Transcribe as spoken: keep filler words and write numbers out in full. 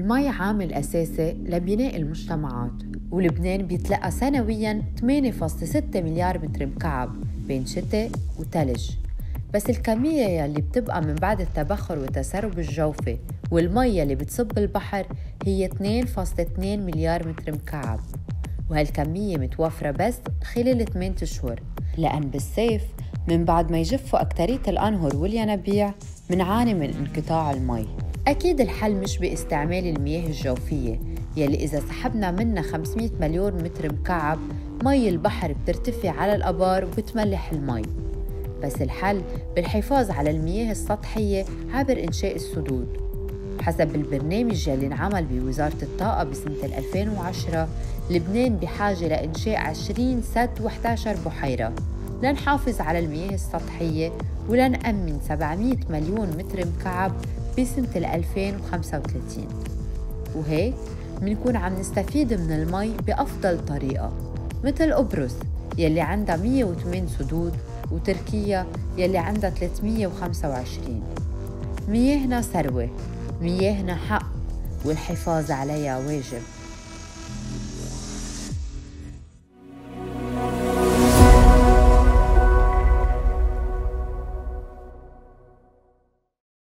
المي عامل أساسي لبناء المجتمعات، ولبنان بيتلقى سنوياً ثمانية فاصلة ستة مليار متر مكعب بين شتاء وثلج. بس الكمية يلي بتبقى من بعد التبخر وتسرب الجوفة والمية اللي بتصب البحر هي اثنين فاصلة اثنين مليار متر مكعب، وهالكمية متوفرة بس خلال ثمانية أشهر، لأن بالصيف من بعد ما يجفوا أكترية الأنهر والينابيع منعاني من انقطاع المي. أكيد الحل مش باستعمال المياه الجوفية يلي إذا سحبنا منها خمسمية مليون متر مكعب مي البحر بترتفع على الأبار وبتملح المي، بس الحل بالحفاظ على المياه السطحية عبر إنشاء السدود. حسب البرنامج يلي انعمل بوزارة الطاقة بسنة ألفين وعشرة، لبنان بحاجة لإنشاء عشرين سد وإحدى عشرة بحيرة لنحافظ على المياه السطحية ولنأمن سبعمية مليون متر مكعب بسنة ألفين وخمسة وثلاثين، وهيك منكون عم نستفيد من المي بأفضل طريقة، مثل قبرص يلي عندها مية وثمانية سدود وتركيا يلي عندها ثلاثمية وخمسة وعشرين. مياهنا ثروة، مياهنا حق، والحفاظ عليها واجب.